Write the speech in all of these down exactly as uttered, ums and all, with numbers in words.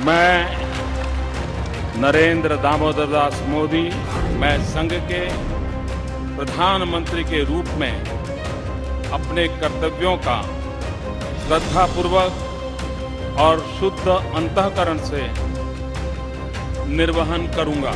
मैं नरेंद्र दामोदर दास मोदी मैं संघ के प्रधानमंत्री के रूप में अपने कर्तव्यों का श्रद्धापूर्वक और शुद्ध अंतःकरण से निर्वहन करूंगा।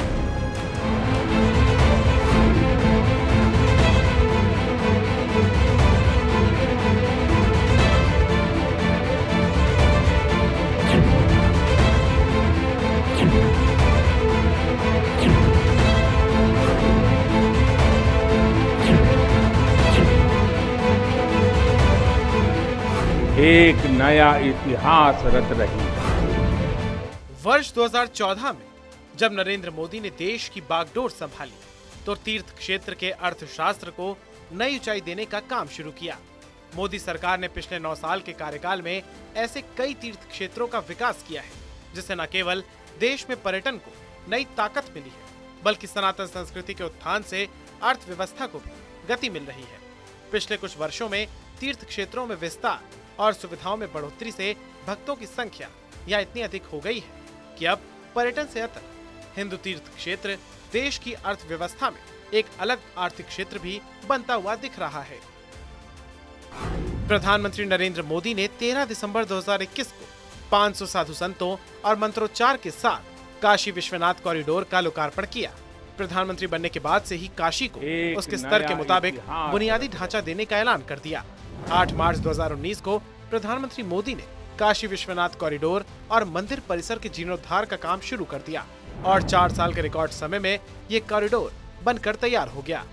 एक नया इतिहास रच रही है। वर्ष दो हज़ार चौदह में जब नरेंद्र मोदी ने देश की बागडोर संभाली तो तीर्थ क्षेत्र के अर्थशास्त्र को नई ऊंचाई देने का काम शुरू किया। मोदी सरकार ने पिछले नौ साल के कार्यकाल में ऐसे कई तीर्थ क्षेत्रों का विकास किया है जिससे न केवल देश में पर्यटन को नई ताकत मिली है बल्कि सनातन संस्कृति के उत्थान से अर्थव्यवस्था को भी गति मिल रही है। पिछले कुछ वर्षों में तीर्थ क्षेत्रों में विस्तार और सुविधाओं में बढ़ोतरी से भक्तों की संख्या यहाँ इतनी अधिक हो गई है कि अब पर्यटन से अतर हिंदू तीर्थ क्षेत्र देश की अर्थव्यवस्था में एक अलग आर्थिक क्षेत्र भी बनता हुआ दिख रहा है। प्रधानमंत्री नरेंद्र मोदी ने तेरह दिसंबर दो हज़ार इक्कीस को पाँच सौ साधु संतों और मंत्रोच्चार के साथ काशी विश्वनाथ कॉरिडोर का लोकार्पण किया। प्रधानमंत्री बनने के बाद से ही काशी को उसके स्तर के मुताबिक बुनियादी ढांचा देने का ऐलान कर दिया। आठ मार्च दो हज़ार उन्नीस को प्रधानमंत्री मोदी ने काशी विश्वनाथ कॉरिडोर और मंदिर परिसर के जीर्णोद्धार का काम शुरू कर दिया और चार साल के रिकॉर्ड समय में ये कॉरिडोर बनकर तैयार हो गया।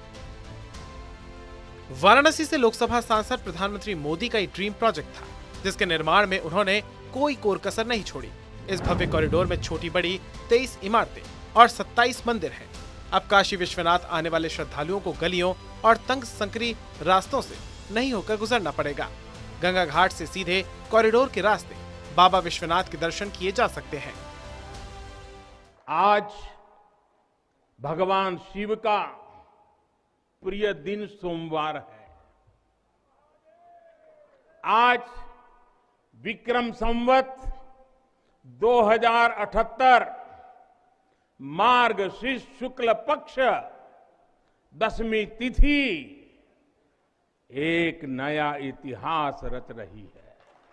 वाराणसी से लोकसभा सांसद प्रधानमंत्री मोदी का ये ड्रीम प्रोजेक्ट था जिसके निर्माण में उन्होंने कोई कोर कसर नहीं छोड़ी। इस भव्य कॉरिडोर में छोटी बड़ी तेईस इमारतें और सत्ताईस मंदिर हैं। अब काशी विश्वनाथ आने वाले श्रद्धालुओं को गलियों और तंग संकरी रास्तों से नहीं होकर गुजरना पड़ेगा। गंगा घाट से सीधे कॉरिडोर के रास्ते बाबा विश्वनाथ के दर्शन किए जा सकते हैं। आज भगवान शिव का प्रिय दिन सोमवार है। आज विक्रम संवत दो हज़ार अठहत्तर मार्गशीर्ष शुक्ल पक्ष दसवीं तिथि एक नया इतिहास रच रही है।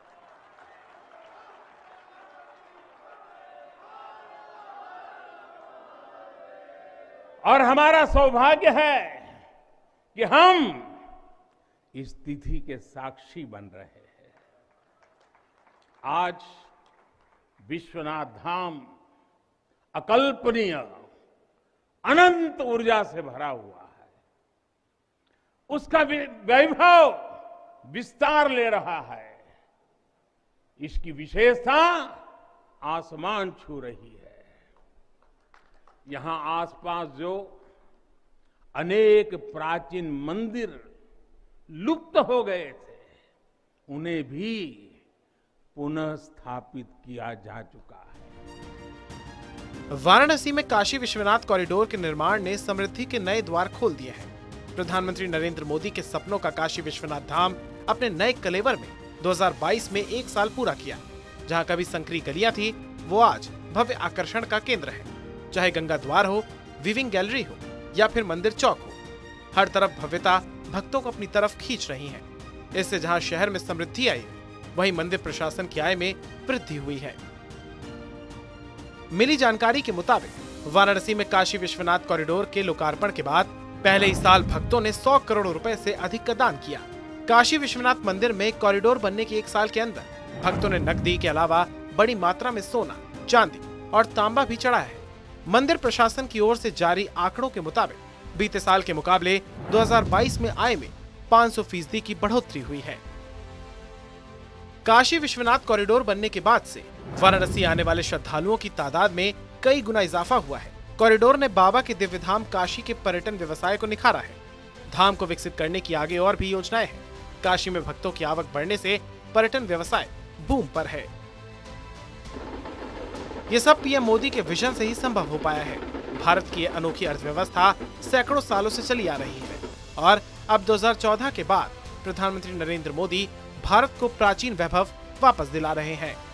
और हमारा सौभाग्य है कि हम इस तिथि के साक्षी बन रहे हैं। आज विश्वनाथ धाम अकल्पनीय अनंत ऊर्जा से भरा हुआ है। उसका वैभव विस्तार ले रहा है। इसकी विशेषता आसमान छू रही है। यहां आसपास जो अनेक प्राचीन मंदिर लुप्त हो गए थे उन्हें भी पुनः स्थापित किया जा चुका है। वाराणसी में काशी विश्वनाथ कॉरिडोर के निर्माण ने समृद्धि के नए द्वार खोल दिए हैं। प्रधानमंत्री नरेंद्र मोदी के सपनों का काशी विश्वनाथ धाम अपने नए कलेवर में दो हज़ार बाईस में एक साल पूरा किया। जहां कभी संकरी गलियां थी वो आज भव्य आकर्षण का केंद्र है। चाहे गंगा द्वार हो, वीविंग गैलरी हो या फिर मंदिर चौक हो, हर तरफ भव्यता भक्तों को अपनी तरफ खींच रही है। इससे जहां शहर में समृद्धि आई है वहीं मंदिर प्रशासन की आय में वृद्धि हुई है। मिली जानकारी के मुताबिक वाराणसी में काशी विश्वनाथ कॉरिडोर के लोकार्पण के बाद पहले ही साल भक्तों ने सौ करोड़ रुपए से अधिक का दान किया। काशी विश्वनाथ मंदिर में कॉरिडोर बनने के एक साल के अंदर भक्तों ने नकदी के अलावा बड़ी मात्रा में सोना, चांदी और तांबा भी चढ़ाया है। मंदिर प्रशासन की ओर से जारी आंकड़ों के मुताबिक बीते साल के मुकाबले दो हज़ार बाईस में आय में पाँच सौ फीसदी की बढ़ोतरी हुई है। काशी विश्वनाथ कॉरिडोर बनने के बाद से वाराणसी आने वाले श्रद्धालुओं की तादाद में कई गुना इजाफा हुआ है। कॉरिडोर ने बाबा के दिव्य धाम काशी के पर्यटन व्यवसाय को निखारा है। धाम को विकसित करने की आगे और भी योजनाएं हैं। काशी में भक्तों की आवक बढ़ने से पर्यटन व्यवसाय बूम पर है। ये सब पीएम मोदी के विजन से ही संभव हो पाया है। भारत की अनोखी अर्थव्यवस्था सैकड़ों सालों से चली आ रही है और अब दो हज़ार चौदह के बाद प्रधानमंत्री नरेंद्र मोदी भारत को प्राचीन वैभव वापस दिला रहे हैं।